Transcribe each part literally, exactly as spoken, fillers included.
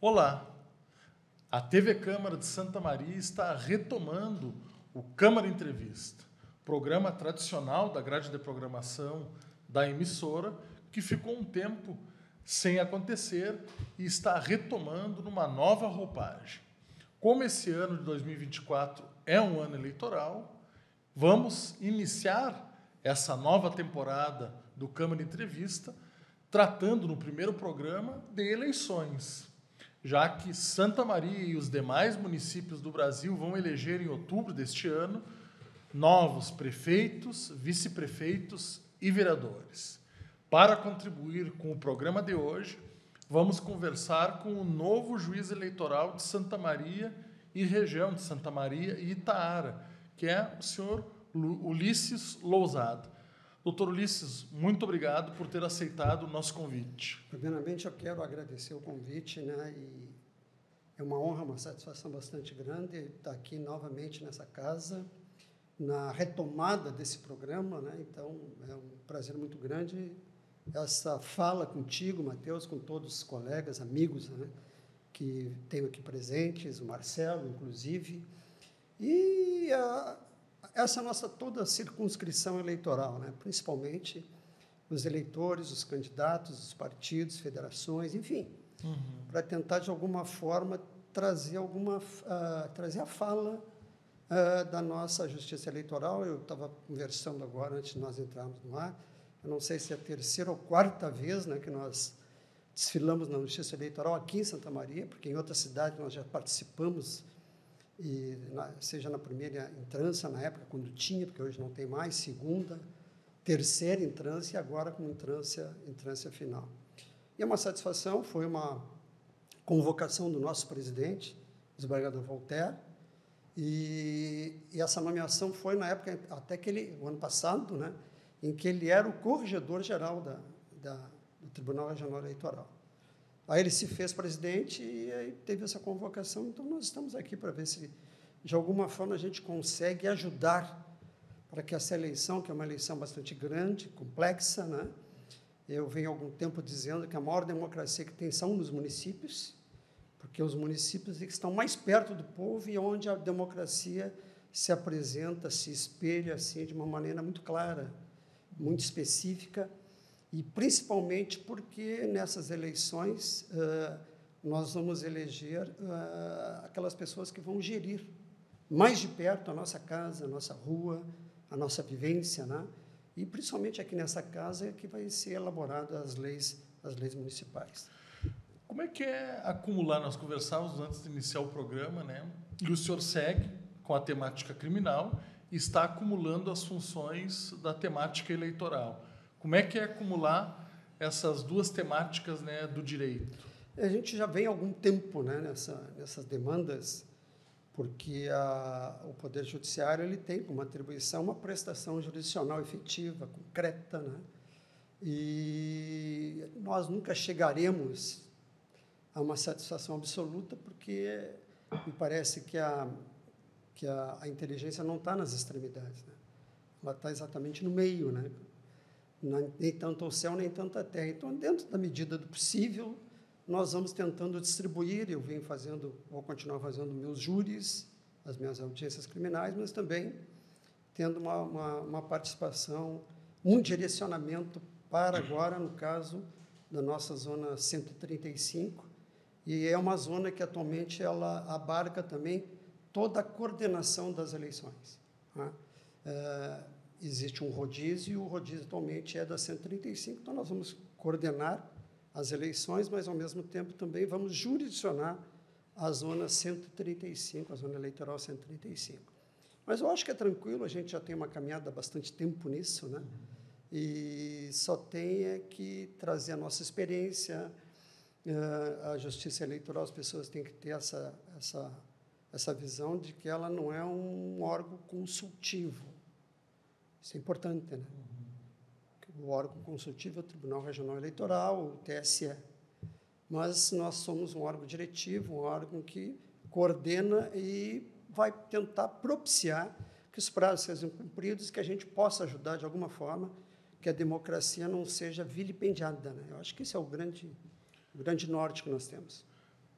Olá! A T V Câmara de Santa Maria está retomando o Câmara Entrevista, programa tradicional da grade de programação da emissora, que ficou um tempo sem acontecer e está retomando numa nova roupagem. Como esse ano de dois mil e vinte e quatro é um ano eleitoral, vamos iniciar essa nova temporada do Câmara Entrevista tratando no primeiro programa de eleições, já que Santa Maria e os demais municípios do Brasil vão eleger em outubro deste ano novos prefeitos, vice-prefeitos e vereadores. Para contribuir com o programa de hoje, vamos conversar com o novo juiz eleitoral de Santa Maria e região de Santa Maria e Itaara, que é o senhor Ulisses Lousada. Doutor Ulisses, muito obrigado por ter aceitado o nosso convite. Primeiramente, eu quero agradecer o convite, né? E é uma honra, uma satisfação bastante grande estar aqui novamente nessa casa, na retomada desse programa, né? Então, é um prazer muito grande essa fala contigo, Matheus, com todos os colegas, amigos, né? Que tenho aqui presentes, o Marcelo, inclusive, e a essa nossa toda a circunscrição eleitoral, né? Principalmente os eleitores, os candidatos, os partidos, federações, enfim, uhum. para tentar, de alguma forma, trazer, alguma, uh, trazer a fala uh, da nossa justiça eleitoral. Eu estava conversando agora, antes de nós entrarmos no ar, eu não sei se é a terceira ou quarta vez, né, que nós desfilamos na justiça eleitoral aqui em Santa Maria, porque em outras cidades nós já participamos, e na, seja na primeira entrância, na época, quando tinha, porque hoje não tem mais, segunda, terceira entrância e agora com entrância, entrância final. E é uma satisfação, foi uma convocação do nosso presidente, o desembargador Voltaire, e, e essa nomeação foi na época, até que ele, o ano passado, né, em que ele era o corregedor-geral da, da, do Tribunal Regional Eleitoral. Aí ele se fez presidente e aí teve essa convocação. Então, nós estamos aqui para ver se, de alguma forma, a gente consegue ajudar para que essa eleição, que é uma eleição bastante grande, complexa, né? Eu venho há algum tempo dizendo que a maior democracia que tem são nos municípios, porque os municípios estão mais perto do povo e onde a democracia se apresenta, se espelha assim, de uma maneira muito clara, muito específica, e principalmente porque nessas eleições uh, nós vamos eleger uh, aquelas pessoas que vão gerir mais de perto a nossa casa, a nossa rua, a nossa vivência, né? E principalmente aqui nessa casa é que vai ser elaborada as leis, as leis municipais. Como é que é acumular? Nós conversávamos antes de iniciar o programa, né? E o senhor segue com a temática criminal e está acumulando as funções da temática eleitoral. Como é que é acumular essas duas temáticas, né, do direito? A gente já vem há algum tempo, né, nessa, nessas demandas, porque a, o Poder Judiciário ele tem como atribuição uma prestação jurisdicional efetiva, concreta, né? E nós nunca chegaremos a uma satisfação absoluta, porque me parece que a, que a, a inteligência não está nas extremidades, né? Ela está exatamente no meio, né? Nem tanto ao céu, nem tanto à terra. Então, dentro da medida do possível, nós vamos tentando distribuir. Eu venho fazendo, vou continuar fazendo meus júris, as minhas audiências criminais, mas também tendo uma, uma, uma participação, um direcionamento para agora, no caso da nossa zona cento e trinta e cinco, e é uma zona que atualmente ela abarca também toda a coordenação das eleições, né? É, existe um rodízio, e o rodízio atualmente é da cento e trinta e cinco, então nós vamos coordenar as eleições, mas, ao mesmo tempo, também vamos jurisdicionar a zona cento e trinta e cinco, a zona eleitoral cento e trinta e cinco. Mas eu acho que é tranquilo, a gente já tem uma caminhada há bastante tempo nisso, né? E só tem é que trazer a nossa experiência, a justiça eleitoral, as pessoas têm que ter essa, essa, essa visão de que ela não é um órgão consultivo. Isso é importante, né? Uhum. O órgão consultivo é o Tribunal Regional Eleitoral, o T S E. Mas nós somos um órgão diretivo, um órgão que coordena e vai tentar propiciar que os prazos sejam cumpridos, que a gente possa ajudar de alguma forma, que a democracia não seja vilipendiada, né? Eu acho que esse é o grande, o grande norte que nós temos.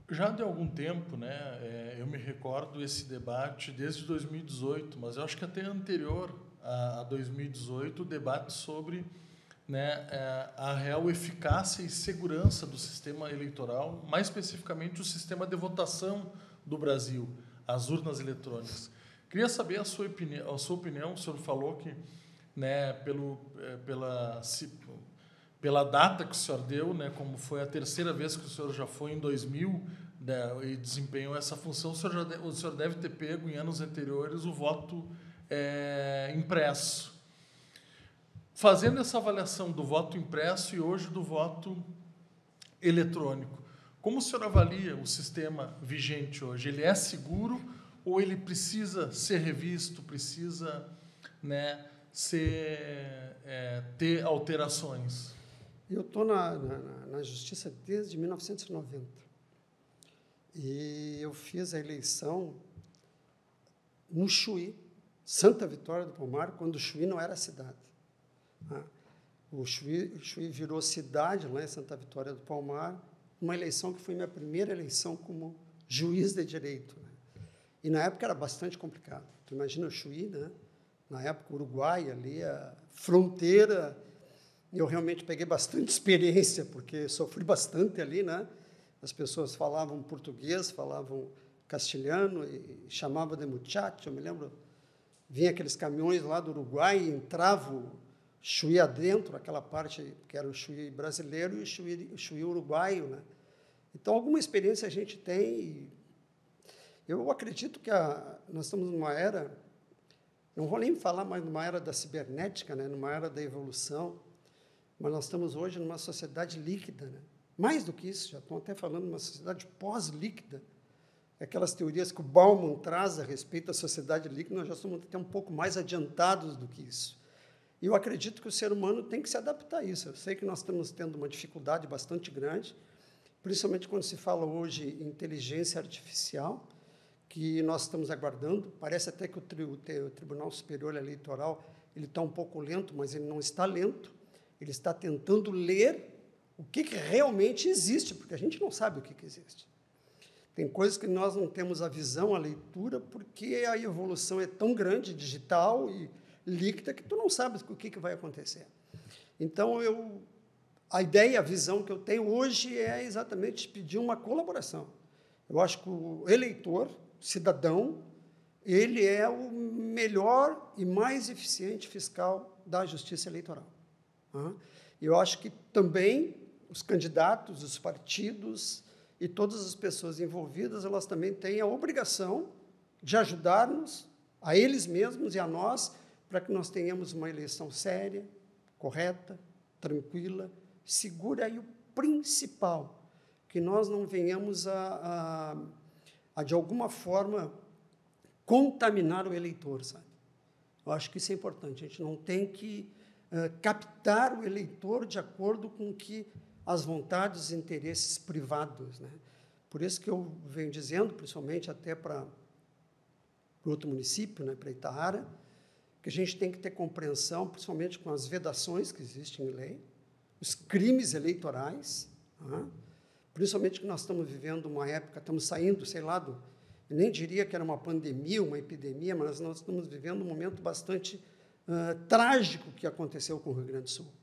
Já de algum tempo, né, é, eu me recordo esse debate desde dois mil e dezoito, mas eu acho que até anterior a, a dois mil e dezoito, o debate sobre, né, é, a real eficácia e segurança do sistema eleitoral, mais especificamente o sistema de votação do Brasil, as urnas eletrônicas. Queria saber a sua opinião. A sua opinião. O senhor falou que, né, pelo, é, pela, se, pela data que o senhor deu, né, como foi a terceira vez que o senhor já foi em dois mil, né, e desempenhou essa função, o senhor, já de, o senhor deve ter pego em anos anteriores o voto é, impresso. Fazendo essa avaliação do voto impresso e hoje do voto eletrônico, como o senhor avalia o sistema vigente hoje? Ele é seguro ou ele precisa ser revisto, precisa, né, ser, é, ter alterações? Eu estou na, na, na Justiça desde mil novecentos e noventa. E eu fiz a eleição no Chuí, Santa Vitória do Palmar, quando o Chuí não era cidade. O Chuí, o Chuí virou cidade lá em Santa Vitória do Palmar, uma eleição que foi minha primeira eleição como juiz de direito, né? E na época era bastante complicado. Tu imagina o Chuí, né? Na época o Uruguai ali, a fronteira, eu realmente peguei bastante experiência, porque sofri bastante ali, né? As pessoas falavam português, falavam castelhano e chamavam de muchacho. Eu me lembro, vinha aqueles caminhões lá do Uruguai e entravam Chuí adentro, aquela parte que era o Chuí brasileiro e o Chuí, o Chuí uruguaio, né? Então, alguma experiência a gente tem. Eu acredito que a, nós estamos numa era, não vou nem falar mais numa era da cibernética, né? Numa era da evolução, mas nós estamos hoje numa sociedade líquida, né? Mais do que isso, já estão até falando numa sociedade pós-líquida. Aquelas teorias que o Bauman traz a respeito da sociedade líquida, nós já estamos até um pouco mais adiantados do que isso. E eu acredito que o ser humano tem que se adaptar a isso. Eu sei que nós estamos tendo uma dificuldade bastante grande, principalmente quando se fala hoje em inteligência artificial, que nós estamos aguardando. Parece até que o, tri, o Tribunal Superior Eleitoral ele está um pouco lento, mas ele não está lento. Ele está tentando ler o que, que realmente existe, porque a gente não sabe o que, que existe. Tem coisas que nós não temos a visão, a leitura, porque a evolução é tão grande, digital e líquida, que tu não sabes o que, que vai acontecer. Então, eu, a ideia, a visão que eu tenho hoje é exatamente pedir uma colaboração. Eu acho que o eleitor, cidadão, ele é o melhor e mais eficiente fiscal da justiça eleitoral. Eu acho que também os candidatos, os partidos e todas as pessoas envolvidas, elas também têm a obrigação de ajudar-nos, a eles mesmos e a nós, para que nós tenhamos uma eleição séria, correta, tranquila, segura e o principal, que nós não venhamos a, a, a de alguma forma, contaminar o eleitor, sabe? Eu acho que isso é importante. A gente não tem que uh, captar o eleitor de acordo com que as vontades e interesses privados, né? Por isso que eu venho dizendo, principalmente até para o outro município, né, para Itaara, que a gente tem que ter compreensão, principalmente com as vedações que existem em lei, os crimes eleitorais, né? Principalmente que nós estamos vivendo uma época, estamos saindo, sei lá, do, eu nem diria que era uma pandemia, uma epidemia, mas nós estamos vivendo um momento bastante uh, trágico que aconteceu com o Rio Grande do Sul.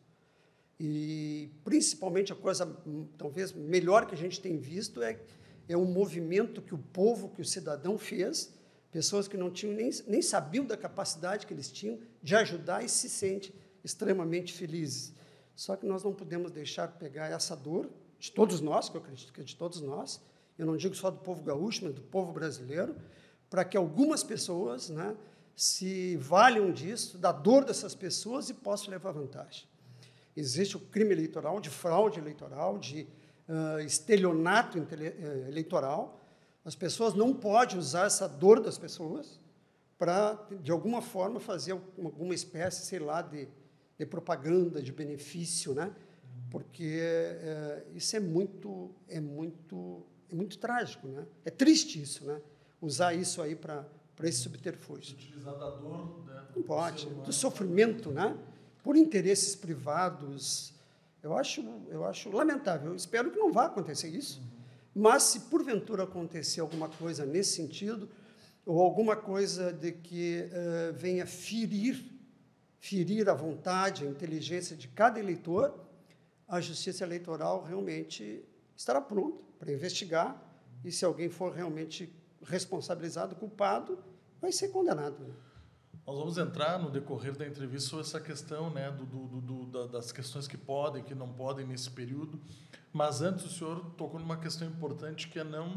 E, principalmente, a coisa talvez melhor que a gente tem visto é, é um movimento que o povo, que o cidadão fez, pessoas que não tinham nem, nem sabiam da capacidade que eles tinham de ajudar e se sentem extremamente felizes. Só que nós não podemos deixar pegar essa dor de todos nós, que eu acredito que é de todos nós, eu não digo só do povo gaúcho, mas do povo brasileiro, para que algumas pessoas, né, se valham disso, da dor dessas pessoas e possam levar vantagem. Existe o crime eleitoral, de fraude eleitoral, de uh, estelionato eleitoral. As pessoas não podem usar essa dor das pessoas para, de alguma forma, fazer alguma espécie, sei lá, de, de propaganda, de benefício, né? Porque é, isso é muito, é, muito, é muito trágico, né? É triste isso, né? Usar isso aí para esse subterfúgio. Utilizar da dor, né? Não pode, do sofrimento, né? Por interesses privados. Eu acho, eu acho lamentável. Eu espero que não vá acontecer isso. Uhum. Mas, se porventura acontecer alguma coisa nesse sentido, ou alguma coisa de que uh, venha ferir, ferir a vontade, a inteligência de cada eleitor, a Justiça Eleitoral realmente estará pronta para investigar, e se alguém for realmente responsabilizado, culpado, vai ser condenado. Nós vamos entrar no decorrer da entrevista sobre essa questão, né, do, do, do, das questões que podem e que não podem nesse período, mas antes o senhor tocou numa questão importante, que é não,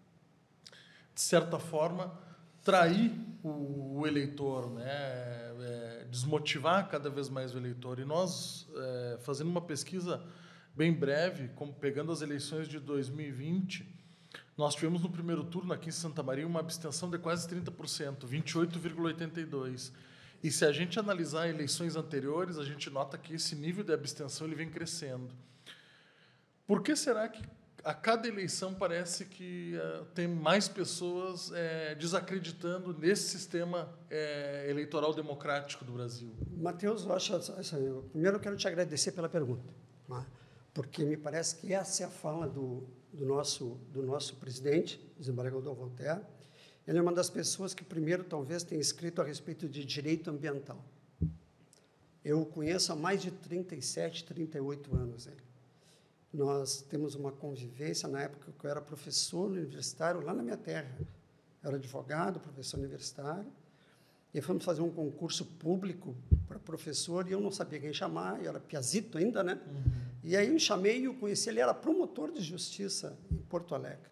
de certa forma, trair o, o eleitor, né, é, desmotivar cada vez mais o eleitor. E nós, é, fazendo uma pesquisa bem breve, como pegando as eleições de dois mil e vinte, nós tivemos no primeiro turno, aqui em Santa Maria, uma abstenção de quase trinta por cento, vinte e oito vírgula oitenta e dois por cento. E se a gente analisar eleições anteriores, a gente nota que esse nível de abstenção ele vem crescendo. Por que será que a cada eleição parece que uh, tem mais pessoas é, desacreditando nesse sistema é, eleitoral democrático do Brasil? Matheus, eu acho, eu, primeiro eu quero te agradecer pela pergunta, né? Porque me parece que essa é a fala do, do, nosso, do nosso presidente, desembargador Voltaire. Ele é uma das pessoas que primeiro talvez tenha escrito a respeito de direito ambiental. Eu o conheço há mais de trinta e sete, trinta e oito anos. Ele. Nós temos uma convivência, na época que eu era professor universitário, lá na minha terra. Eu era advogado, professor universitário, e fomos fazer um concurso público para professor, e eu não sabia quem chamar, eu era piazito ainda, né? Uhum. E aí eu chamei e o conheci, ele era promotor de justiça em Porto Alegre.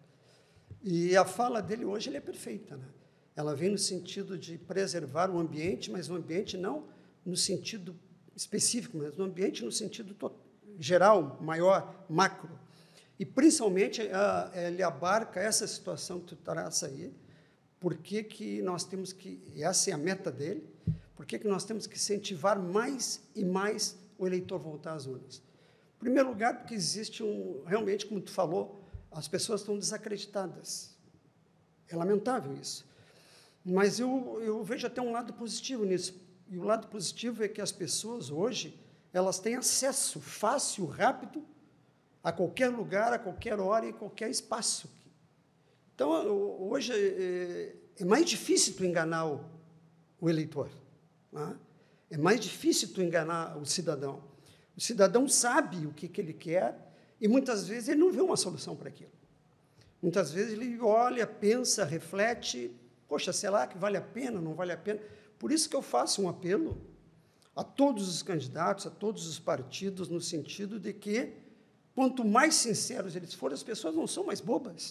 E a fala dele hoje ele é perfeita, né? Ela vem no sentido de preservar o ambiente, mas o ambiente não no sentido específico, mas no ambiente no sentido total, geral, maior, macro. E, principalmente, ele abarca essa situação que tu traz aí, por que que nós temos que, e essa é a meta dele, por que que nós temos que incentivar mais e mais o eleitor voltar às urnas. Em primeiro lugar, porque existe um, realmente, como tu falou, as pessoas estão desacreditadas. É lamentável isso. Mas eu, eu vejo até um lado positivo nisso. E o lado positivo é que as pessoas, hoje, elas têm acesso fácil, rápido, a qualquer lugar, a qualquer hora e qualquer espaço. Então, hoje, é, é mais difícil tu enganar o, o eleitor. Né? É mais difícil tu enganar o cidadão. O cidadão sabe o que, que ele quer e, muitas vezes, ele não vê uma solução para aquilo. Muitas vezes, ele olha, pensa, reflete, poxa, será que vale a pena, não vale a pena? Por isso que eu faço um apelo a todos os candidatos, a todos os partidos, no sentido de que, quanto mais sinceros eles forem, as pessoas não são mais bobas.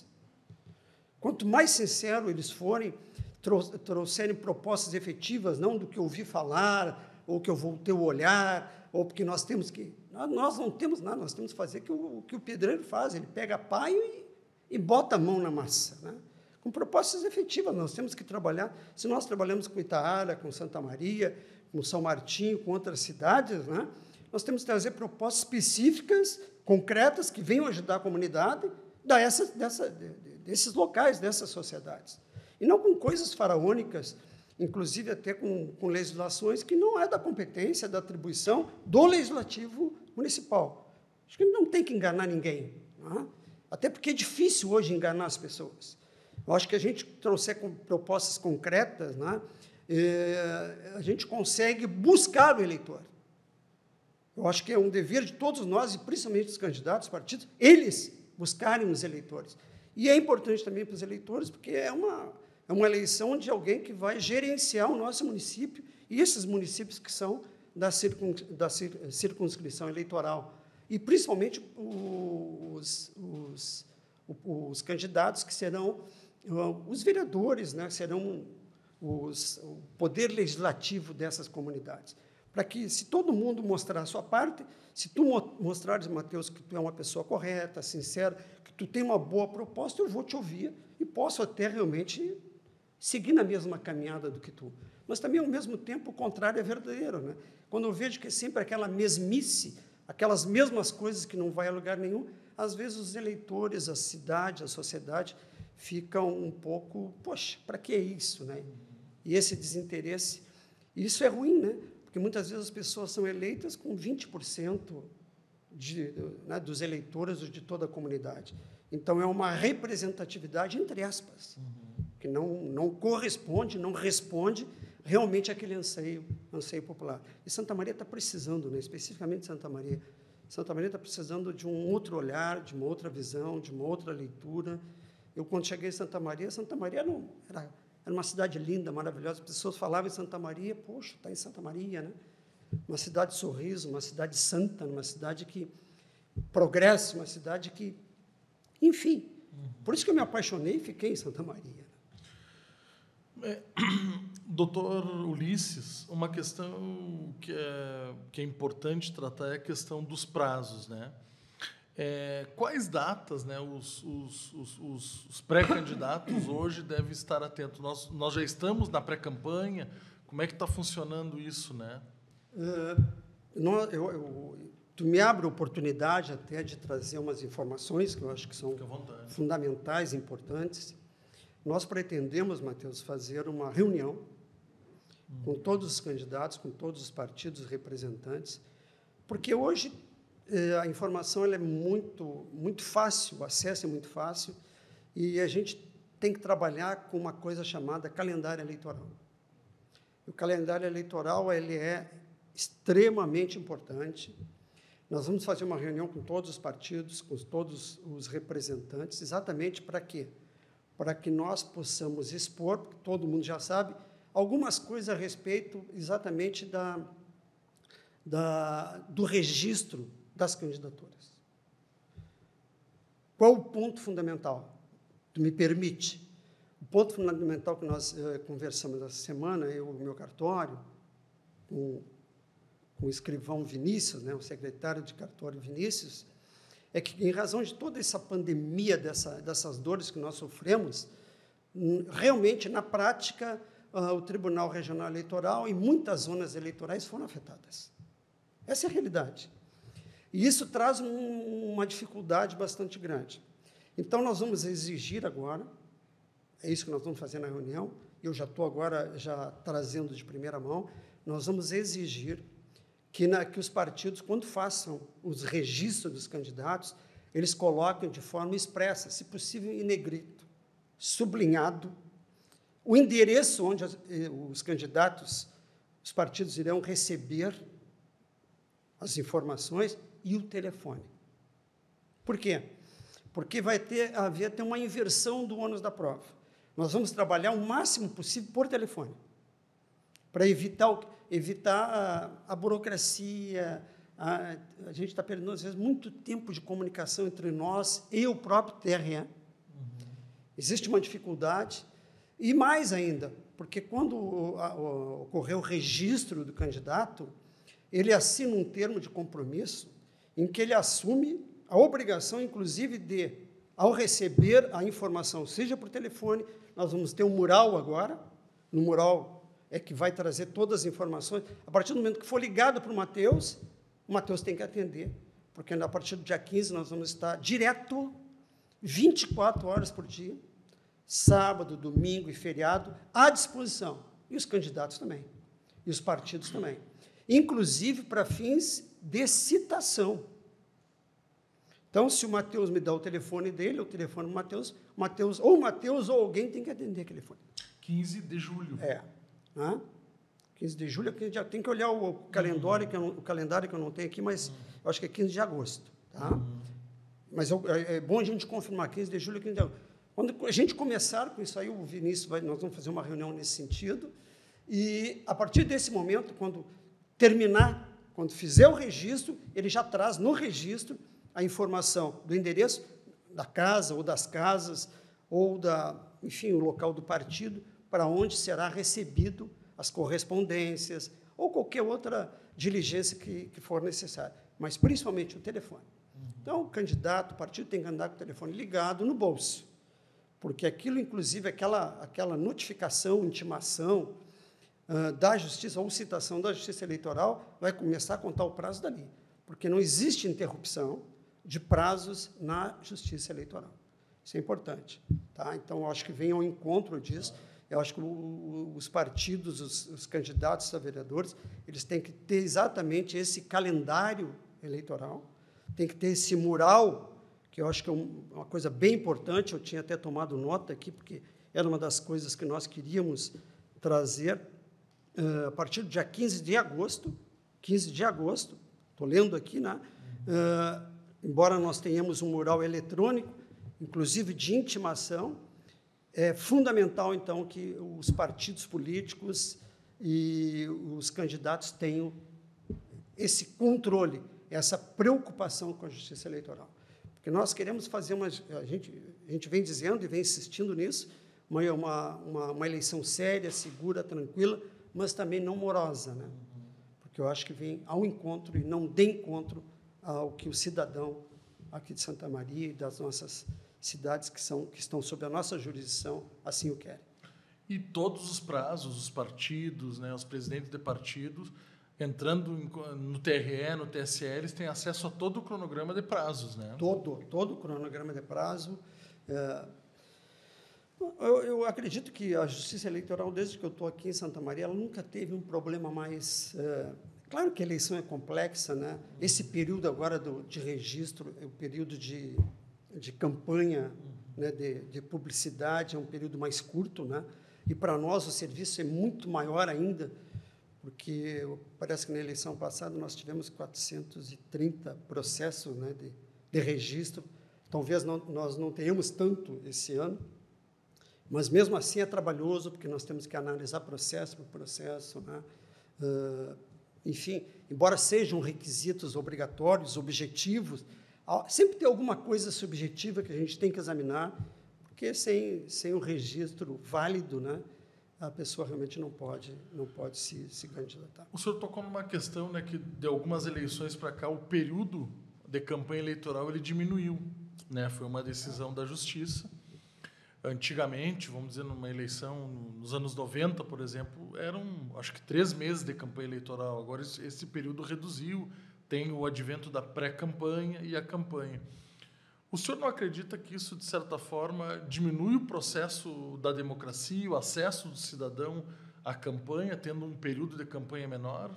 Quanto mais sinceros eles forem, trouxerem propostas efetivas, não do que eu ouvi falar, ou que eu vou ter o olhar, ou porque nós temos que... Nós não temos nada, nós temos que fazer o que o pedreiro faz, ele pega a pá e, e bota a mão na massa, né? Com propostas efetivas, nós temos que trabalhar. Se nós trabalhamos com Itaara, com Santa Maria, com São Martinho, com outras cidades, né, nós temos que trazer propostas específicas, concretas, que venham ajudar a comunidade dessa, dessa, desses locais, dessas sociedades. E não com coisas faraônicas, inclusive até com, com legislações que não é da competência, da atribuição do Legislativo Municipal. Acho que não tem que enganar ninguém, né? Até porque é difícil hoje enganar as pessoas. Eu acho que a gente trouxer com propostas concretas, né, é, a gente consegue buscar o eleitor. Eu acho que é um dever de todos nós, e principalmente dos candidatos, partidos, eles buscarem os eleitores. E é importante também para os eleitores, porque é uma, é uma eleição de alguém que vai gerenciar o nosso município, e esses municípios que são da, circun, da circunscrição eleitoral. E, principalmente, os, os, os candidatos que serão os vereadores, né, serão os, o poder legislativo dessas comunidades. Para que, se todo mundo mostrar a sua parte, se tu mostrares, Matheus, que tu é uma pessoa correta, sincera, que tu tem uma boa proposta, eu vou te ouvir e posso até realmente seguir na mesma caminhada do que tu. Mas também, ao mesmo tempo, o contrário é verdadeiro, né? Quando eu vejo que é sempre aquela mesmice, aquelas mesmas coisas que não vai a lugar nenhum, às vezes os eleitores, a cidade, a sociedade, ficam um pouco, poxa, para que isso, né? E esse desinteresse, isso é ruim, né? Porque muitas vezes as pessoas são eleitas com vinte por cento de, né, dos eleitores de toda a comunidade. Então, é uma representatividade, entre aspas, uhum. que não, não corresponde, não responde realmente àquele anseio, anseio popular. E Santa Maria está precisando, né, especificamente Santa Maria, Santa Maria está precisando de um outro olhar, de uma outra visão, de uma outra leitura. Eu, quando cheguei em Santa Maria, Santa Maria era, um, era, era uma cidade linda, maravilhosa. As pessoas falavam em Santa Maria, poxa, está em Santa Maria, né? Uma cidade de sorriso, uma cidade santa, uma cidade que progressa, uma cidade que... Enfim, uhum. por isso que eu me apaixonei e fiquei em Santa Maria. É, doutor Ulisses, uma questão que é, que é importante tratar é a questão dos prazos, né? É, quais datas, né, os, os, os, os, os pré-candidatos hoje devem estar atentos? Nós, nós já estamos na pré-campanha, como é que está funcionando isso, né? Uh, nós, eu, eu, tu me abre a oportunidade até de trazer umas informações que eu acho que são fundamentais, importantes. Nós pretendemos, Matheus, fazer uma reunião hum. com todos os candidatos, com todos os partidos representantes, porque hoje eh, a informação ela é muito, muito fácil, o acesso é muito fácil, e a gente tem que trabalhar com uma coisa chamada calendário eleitoral. O calendário eleitoral ele é extremamente importante. Nós vamos fazer uma reunião com todos os partidos, com todos os representantes, exatamente para quê? Para que nós possamos expor, porque todo mundo já sabe, algumas coisas a respeito exatamente da, da, do registro das candidaturas. Qual o ponto fundamental? Tu me permite? O ponto fundamental que nós eh, conversamos essa semana, eu, o meu cartório, com, com o escrivão Vinícius, né, o secretário de cartório Vinícius, é que, em razão de toda essa pandemia, dessa, dessas dores que nós sofremos, realmente, na prática, uh, o Tribunal Regional Eleitoral e muitas zonas eleitorais foram afetadas. Essa é a realidade. E isso traz um, uma dificuldade bastante grande. Então, nós vamos exigir agora, é isso que nós vamos fazer na reunião, eu já estou agora já trazendo de primeira mão, nós vamos exigir que, na, que os partidos, quando façam os registros dos candidatos, eles coloquem de forma expressa, se possível em negrito, sublinhado, o endereço onde as, os candidatos, os partidos irão receber as informações e o telefone. Por quê? Porque vai ter, haver até uma inversão do ônus da prova. Nós vamos trabalhar o máximo possível por telefone, para evitar o evitar a, a burocracia, a, a gente está perdendo, às vezes, muito tempo de comunicação entre nós e o próprio T R E. Uhum. Existe uma dificuldade, e mais ainda, porque quando a, a, ocorrer o registro do candidato, ele assina um termo de compromisso em que ele assume a obrigação, inclusive, de, ao receber a informação, seja por telefone, nós vamos ter um mural agora, no mural é que vai trazer todas as informações. A partir do momento que for ligado para o Matheus, o Matheus tem que atender, porque a partir do dia quinze nós vamos estar direto, vinte e quatro horas por dia, sábado, domingo e feriado, à disposição. E os candidatos também, e os partidos também. Inclusive para fins de citação. Então, se o Matheus me dá o telefone dele, o telefone do Matheus, Matheus, ou o Matheus ou alguém tem que atender aquele telefone. quinze de julho. É. Né? quinze de julho, já tem que olhar o calendário, uhum. que eu, o calendário que eu não tenho aqui, mas uhum. eu acho que é quinze de agosto. Tá? Uhum. Mas eu, é, é bom a gente confirmar, quinze de julho, quinze de agosto. Quando a gente começar com isso aí, o Vinícius, vai, nós vamos fazer uma reunião nesse sentido, e, a partir desse momento, quando terminar, quando fizer o registro, ele já traz no registro a informação do endereço da casa, ou das casas, ou, da, enfim, o local do partido, para onde será recebido as correspondências ou qualquer outra diligência que, que for necessária, mas principalmente o telefone. Uhum. Então, o candidato, o partido tem que andar com o telefone ligado no bolso, porque aquilo, inclusive, aquela, aquela notificação, intimação uh, da Justiça ou citação da Justiça Eleitoral vai começar a contar o prazo dali, porque não existe interrupção de prazos na Justiça Eleitoral. Isso é importante. Tá? Então, eu acho que vem ao encontro disso. Eu acho que o, os partidos, os, os candidatos a vereadores, eles têm que ter exatamente esse calendário eleitoral, tem que ter esse mural que eu acho que é um, uma coisa bem importante, eu tinha até tomado nota aqui, porque era uma das coisas que nós queríamos trazer uh, a partir do dia quinze de agosto, quinze de agosto, estou lendo aqui, né? Uh, embora nós tenhamos um mural eletrônico, inclusive de intimação, é fundamental, então, que os partidos políticos e os candidatos tenham esse controle, essa preocupação com a justiça eleitoral. Porque nós queremos fazer uma... A gente, a gente vem dizendo e vem insistindo nisso, uma, uma, uma eleição séria, segura, tranquila, mas também não morosa, né? Porque eu acho que vem ao encontro e não de encontro ao que o cidadão aqui de Santa Maria e das nossas cidades que, são, que estão sob a nossa jurisdição assim o querem. E todos os prazos, os partidos, né, os presidentes de partidos, entrando no T R E, no T S E, eles têm acesso a todo o cronograma de prazos, né? Todo, todo o cronograma de prazo. É, eu, eu acredito que a Justiça Eleitoral, desde que eu estou aqui em Santa Maria, ela nunca teve um problema mais... É, claro que a eleição é complexa, né? Esse período agora do, de registro, é o período de, de campanha, né, de, de publicidade, é um período mais curto, né? E, para nós, o serviço é muito maior ainda, porque parece que na eleição passada nós tivemos quatrocentos e trinta processos, né, de, de registro. Talvez não, nós não tenhamos tanto esse ano, mas, mesmo assim, é trabalhoso, porque nós temos que analisar processo por processo, né? Uh, enfim, embora sejam requisitos obrigatórios, objetivos, sempre tem alguma coisa subjetiva que a gente tem que examinar, porque sem, sem um registro válido, né, a pessoa realmente não pode, não pode se, se candidatar. O senhor tocou numa questão, né, que de algumas eleições para cá, o período de campanha eleitoral ele diminuiu, né? Foi uma decisão da Justiça. Antigamente, vamos dizer, numa eleição, nos anos noventa, por exemplo, eram, acho que, três meses de campanha eleitoral. Agora, esse período reduziu, tem o advento da pré-campanha e a campanha. O senhor não acredita que isso, de certa forma, diminui o processo da democracia, o acesso do cidadão à campanha, tendo um período de campanha menor?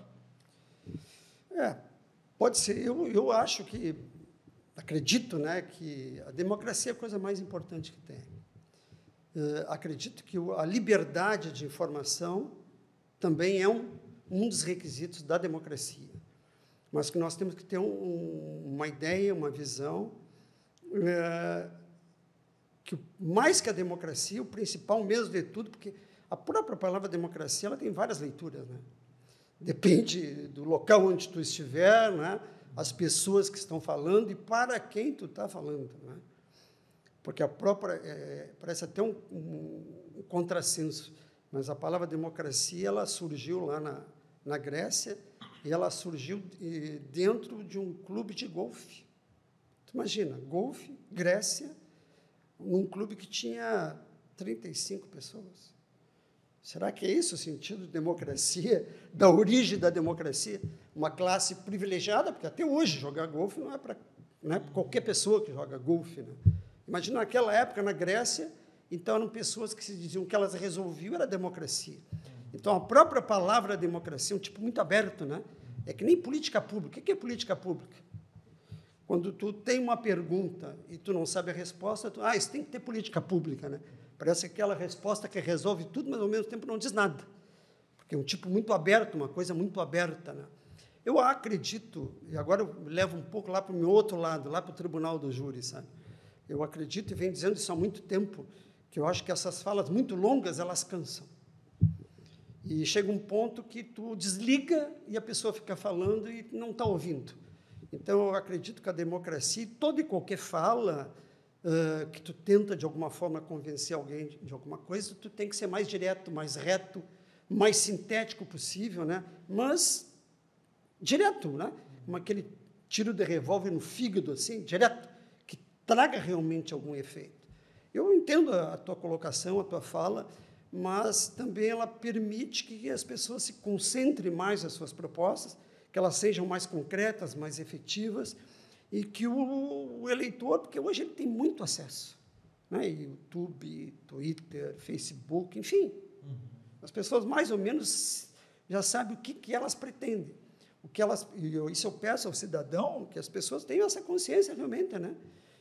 É, pode ser. Eu, eu acho que, acredito, né, que a democracia é a coisa mais importante que tem. Uh, acredito que a liberdade de informação também é um, um dos requisitos da democracia, mas que nós temos que ter um, uma ideia, uma visão, uh, que mais que a democracia, o principal mesmo de tudo, porque a própria palavra democracia ela tem várias leituras, né? Depende do local onde tu estiver, né? As pessoas que estão falando e para quem tu está falando, né? Porque a própria, é, parece até um, um, um contrassenso, mas a palavra democracia ela surgiu lá na, na Grécia e ela surgiu e, dentro de um clube de golfe. Tu imagina, golfe, Grécia, num clube que tinha trinta e cinco pessoas. Será que é esse o sentido de democracia, da origem da democracia? Uma classe privilegiada, porque até hoje jogar golfe não é para, não é para qualquer pessoa que joga golfe, né? Imagina, naquela época, na Grécia, então, eram pessoas que se diziam que elas resolviam era a democracia. Então, a própria palavra democracia é um tipo muito aberto, né? É que nem política pública. O que é política pública? Quando tu tem uma pergunta e tu não sabe a resposta, tu, ah, isso tem que ter política pública, né? Parece aquela resposta que resolve tudo, mas, ao mesmo tempo, não diz nada. Porque é um tipo muito aberto, uma coisa muito aberta, né? Eu acredito, e agora eu levo um pouco lá para o meu outro lado, lá para o tribunal do júri, sabe? Eu acredito, e venho dizendo isso há muito tempo, que eu acho que essas falas muito longas, elas cansam. E chega um ponto que tu desliga e a pessoa fica falando e não está ouvindo. Então, eu acredito que a democracia, toda e qualquer fala uh, que tu tenta, de alguma forma, convencer alguém de, de alguma coisa, tu tem que ser mais direto, mais reto, mais sintético possível, né? Mas direto, né? Como aquele tiro de revólver no fígado, assim, direto, traga realmente algum efeito. Eu entendo a tua colocação, a tua fala, mas também ela permite que as pessoas se concentrem mais nas suas propostas, que elas sejam mais concretas, mais efetivas, e que o, o eleitor, porque hoje ele tem muito acesso, né? YouTube, Twitter, Facebook, enfim, uhum. As pessoas mais ou menos já sabem o que, que elas pretendem. O que elas, e eu, isso eu peço ao cidadão, que as pessoas tenham essa consciência realmente, né?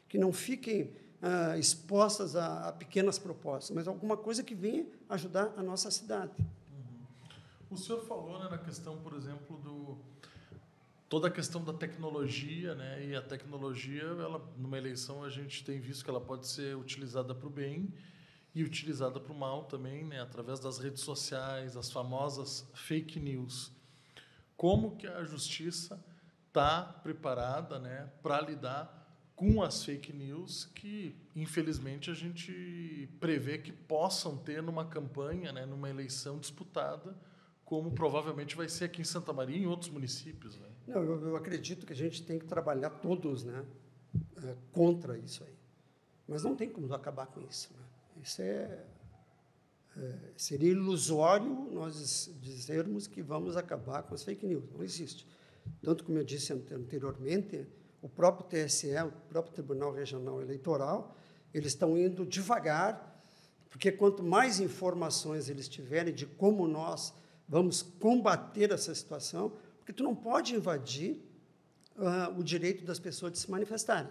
que não fiquem ah, expostas a, a pequenas propostas, mas alguma coisa que venha ajudar a nossa cidade. Uhum. O senhor falou, né, na questão, por exemplo, do toda a questão da tecnologia, né, e a tecnologia, ela, numa eleição, a gente tem visto que ela pode ser utilizada para o bem e utilizada para o mal também, né, através das redes sociais, as famosas fake news. Como que a justiça está preparada, né, para lidar com as fake news que, infelizmente, a gente prevê que possam ter numa campanha, né, numa eleição disputada, como provavelmente vai ser aqui em Santa Maria e em outros municípios, né? Não, eu, eu acredito que a gente tem que trabalhar todos, né, é, contra isso aí. Mas não tem como acabar com isso, né? Isso é, é, seria ilusório nós dizermos que vamos acabar com as fake news. Não existe. Tanto como eu disse anteriormente, o próprio T S E, o próprio Tribunal Regional Eleitoral, eles estão indo devagar, porque quanto mais informações eles tiverem de como nós vamos combater essa situação, porque tu não pode invadir uh, o direito das pessoas de se manifestarem.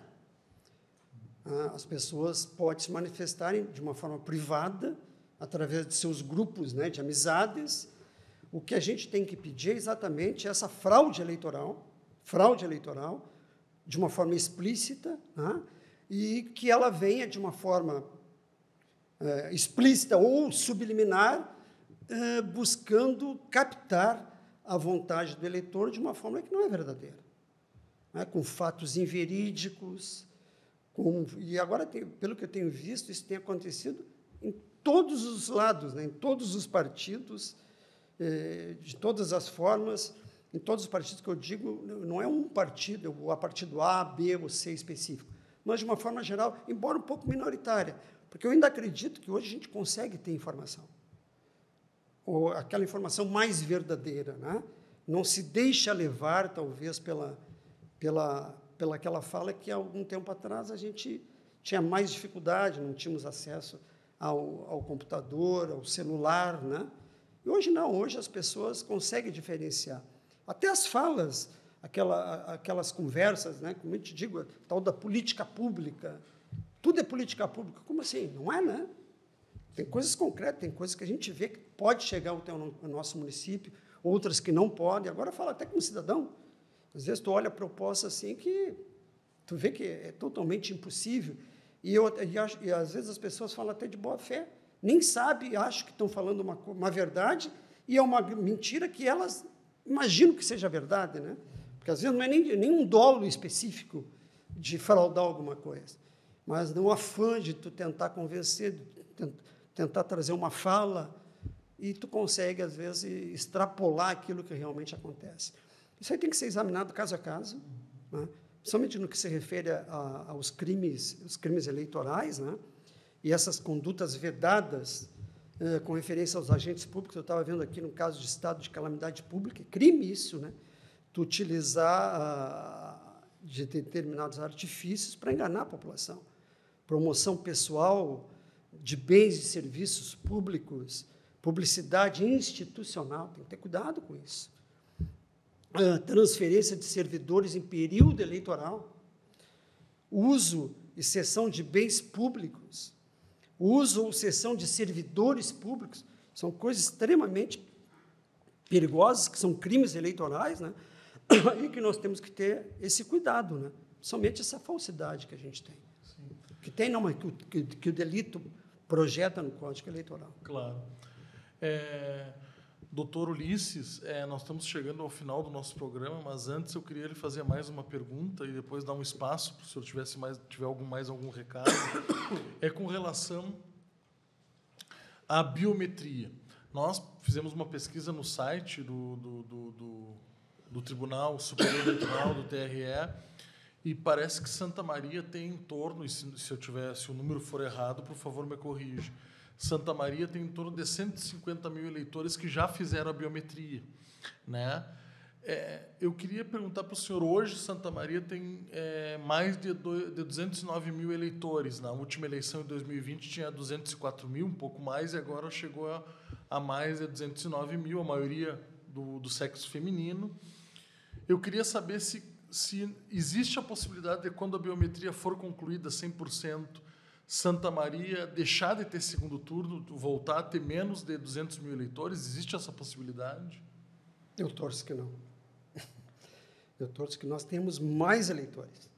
As pessoas podem se manifestarem de uma forma privada, através de seus grupos, né, de amizades. O que a gente tem que pedir é exatamente essa fraude eleitoral, fraude eleitoral, de uma forma explícita, né, e que ela venha de uma forma é, explícita ou subliminar, é, buscando captar a vontade do eleitor de uma forma que não é verdadeira, né, com fatos inverídicos. Com, e agora, tem, pelo que eu tenho visto, isso tem acontecido em todos os lados, né, em todos os partidos, eh, de todas as formas, em todos os partidos que eu digo, não é um partido, o partido A, B ou C específico, mas, de uma forma geral, embora um pouco minoritária, porque eu ainda acredito que hoje a gente consegue ter informação, ou aquela informação mais verdadeira, né? Não se deixa levar, talvez, pela... pela pela aquela fala que, há algum tempo atrás, a gente tinha mais dificuldade, não tínhamos acesso ao, ao computador, ao celular, né? E hoje não, hoje as pessoas conseguem diferenciar. Até as falas, aquela, aquelas conversas, né? Como eu te digo, tal da política pública, tudo é política pública. Como assim? Não é, né? Tem coisas concretas, tem coisas que a gente vê que pode chegar ao, teu, ao nosso município, outras que não podem. Agora, fala até como cidadão. Às vezes, tu olha a proposta assim que tu vê que é totalmente impossível. E, eu, e, acho, e às vezes as pessoas falam até de boa fé. Nem sabem, acham que estão falando uma, uma verdade e é uma mentira que elas imaginam que seja verdade, né? Porque, às vezes, não é nem, nem um dolo específico de fraudar alguma coisa, mas no afã de tu tentar convencer, de tentar trazer uma fala, e tu consegue, às vezes, extrapolar aquilo que realmente acontece. Isso aí tem que ser examinado caso a caso, né? Principalmente no que se refere a, a, aos crimes, os crimes eleitorais, né? E essas condutas vedadas eh, com referência aos agentes públicos. Eu estava vendo aqui no caso de estado de calamidade pública, é crime isso, né? Tu utilizar ah, de determinados artifícios para enganar a população. Promoção pessoal de bens e serviços públicos, publicidade institucional, tem que ter cuidado com isso. A transferência de servidores em período eleitoral, uso e cessão de bens públicos, uso ou cessão de servidores públicos, são coisas extremamente perigosas, que são crimes eleitorais, né? E que nós temos que ter esse cuidado, né? Somente essa falsidade que a gente tem. Sim. Que tem, não, mas que, que, que o delito projeta no Código Eleitoral. Claro. É... Doutor Ulisses, é, nós estamos chegando ao final do nosso programa, mas antes eu queria lhe fazer mais uma pergunta e depois dar um espaço, se o senhor tivesse mais, tiver algum, mais algum recado. É com relação à biometria. Nós fizemos uma pesquisa no site do, do, do, do, do Tribunal Superior Eleitoral, do T R E, e parece que Santa Maria tem em torno, e se, se eu tiver, se o número for errado, por favor, me corrija. Santa Maria tem em torno de cento e cinquenta mil eleitores que já fizeram a biometria, né? É, eu queria perguntar para o senhor, hoje Santa Maria tem é, mais de, do, de duzentos e nove mil eleitores. Na última eleição, em dois mil e vinte, tinha duzentos e quatro mil, um pouco mais, e agora chegou a, a mais de duzentos e nove mil, a maioria do, do sexo feminino. Eu queria saber se se existe a possibilidade de, quando a biometria for concluída cem por cento, Santa Maria deixar de ter segundo turno, voltar a ter menos de duzentos mil eleitores? Existe essa possibilidade? Eu torço que não. Eu torço que nós temos mais eleitores.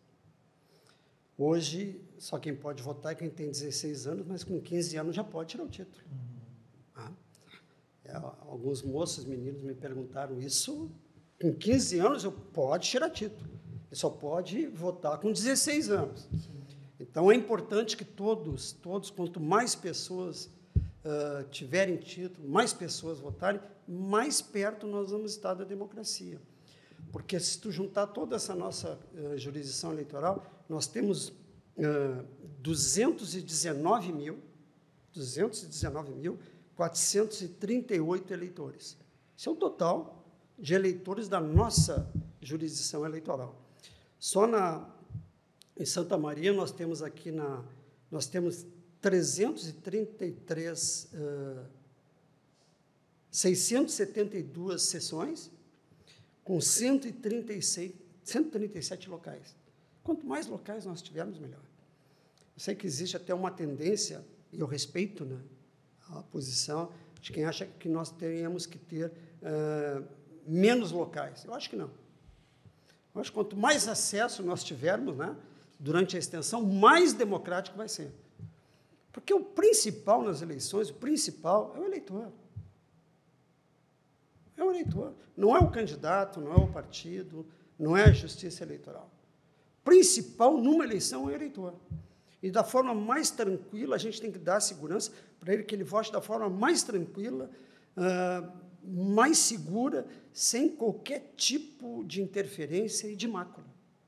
Hoje, só quem pode votar é quem tem dezesseis anos, mas com quinze anos já pode tirar o título. Uhum. Ah, é, alguns moços, meninos me perguntaram isso. Com quinze anos, eu pode tirar título. Ele só pode votar com dezesseis anos. Sim. Então, é importante que todos, todos, quanto mais pessoas uh, tiverem título, mais pessoas votarem, mais perto nós vamos estar da democracia. Porque, se tu juntar toda essa nossa uh, jurisdição eleitoral, nós temos uh, duzentos e dezenove mil, quatrocentos e trinta e oito eleitores. Isso é o total de eleitores da nossa jurisdição eleitoral. Só na, em Santa Maria, nós temos aqui na, nós temos trezentos e trinta e três, uh, seiscentos e setenta e duas sessões, com cento e trinta e seis, cento e trinta e sete locais. Quanto mais locais nós tivermos, melhor. Eu sei que existe até uma tendência, e eu respeito, né, a posição de quem acha que nós teríamos que ter uh, menos locais. Eu acho que não. Eu acho que quanto mais acesso nós tivermos, né, durante a extensão, mais democrático vai ser. Porque o principal nas eleições, o principal é o eleitor. É o eleitor. Não é o candidato, não é o partido, não é a justiça eleitoral. O principal numa eleição é o eleitor. E da forma mais tranquila, a gente tem que dar segurança para ele, que ele vote da forma mais tranquila, uh, mais segura, sem qualquer tipo de interferência e de mácula.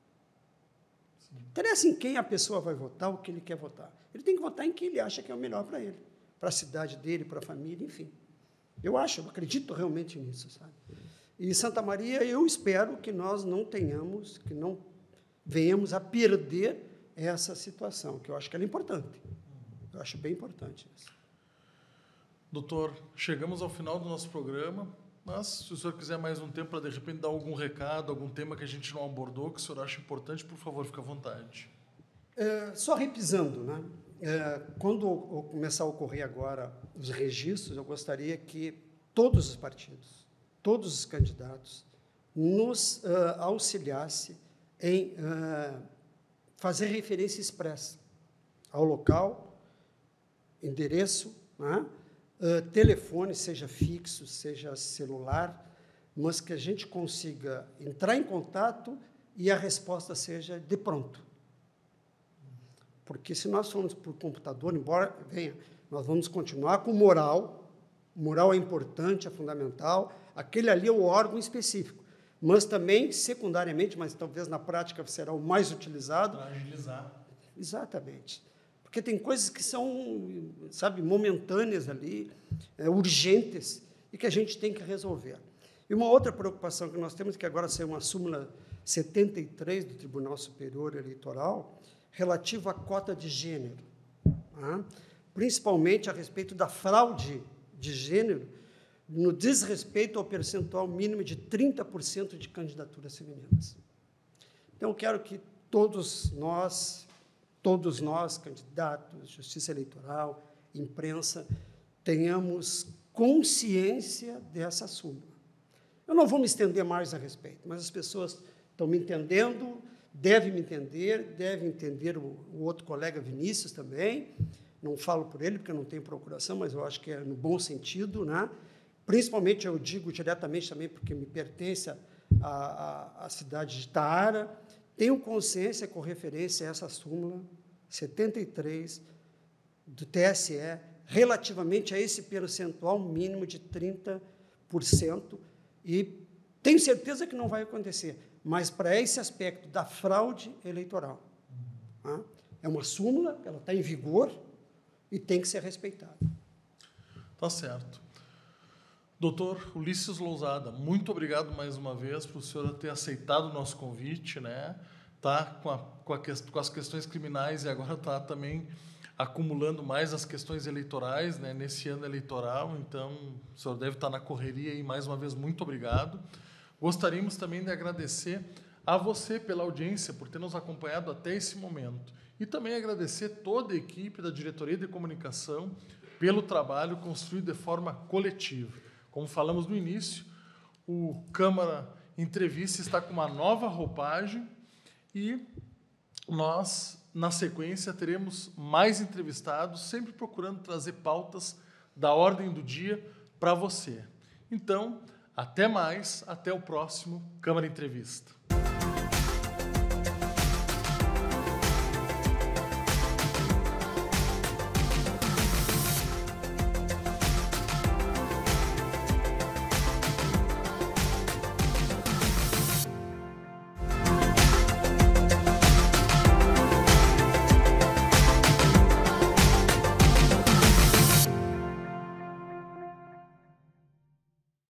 Sim. Interessa em quem a pessoa vai votar, o que ele quer votar. Ele tem que votar em quem ele acha que é o melhor para ele, para a cidade dele, para a família, enfim. Eu acho, eu acredito realmente nisso, sabe? E Santa Maria, eu espero que nós não tenhamos, que não venhamos a perder essa situação, que eu acho que ela é importante. Eu acho bem importante isso. Doutor, chegamos ao final do nosso programa, mas se o senhor quiser mais um tempo para, de repente, dar algum recado, algum tema que a gente não abordou, que o senhor acha importante, por favor, fique à vontade. É, só repisando, né? É, quando começar a ocorrer agora os registros, eu gostaria que todos os partidos, todos os candidatos, nos uh, auxiliassem em uh, fazer referência expressa ao local, endereço, né? uh, telefone, seja fixo, seja celular, mas que a gente consiga entrar em contato e a resposta seja de pronto. Porque se nós formos por computador, embora venha, nós vamos continuar com moral, moral é importante, é fundamental, aquele ali é o órgão específico, mas também, secundariamente, mas talvez na prática será o mais utilizado. Para agilizar. Exatamente. Porque tem coisas que são, sabe, momentâneas ali, é, urgentes, e que a gente tem que resolver. E uma outra preocupação que nós temos, que agora saiu uma súmula setenta e três do Tribunal Superior Eleitoral, relativo à cota de gênero, tá? Principalmente a respeito da fraude de gênero, no desrespeito ao percentual mínimo de trinta por cento de candidaturas femininas. Então, eu quero que todos nós, todos nós, candidatos, Justiça Eleitoral, imprensa, tenhamos consciência dessa súmula. Eu não vou me estender mais a respeito, mas as pessoas estão me entendendo, devem me entender, devem entender o, o outro colega Vinícius também. Não falo por ele, porque eu não tenho procuração, mas eu acho que é no bom sentido, né? Principalmente, eu digo diretamente também, porque me pertence à cidade de Taara. Tenho consciência com referência a essa súmula setenta e três do T S E, relativamente a esse percentual mínimo de trinta por cento, e tenho certeza que não vai acontecer, mas para esse aspecto da fraude eleitoral. Tá? É uma súmula, ela está em vigor e tem que ser respeitada. Tá certo. Doutor Ulisses Lousada, muito obrigado mais uma vez por o senhor ter aceitado o nosso convite, né? Tá com, a, com, a, com as questões criminais e agora está também acumulando mais as questões eleitorais, né, nesse ano eleitoral, então o senhor deve estar na correria e, mais uma vez, muito obrigado. Gostaríamos também de agradecer a você pela audiência, por ter nos acompanhado até esse momento. E também agradecer toda a equipe da Diretoria de Comunicação pelo trabalho construído de forma coletiva. Como falamos no início, o Câmara Entrevista está com uma nova roupagem e nós, na sequência, teremos mais entrevistados, sempre procurando trazer pautas da ordem do dia para você. Então, até mais, até o próximo Câmara Entrevista.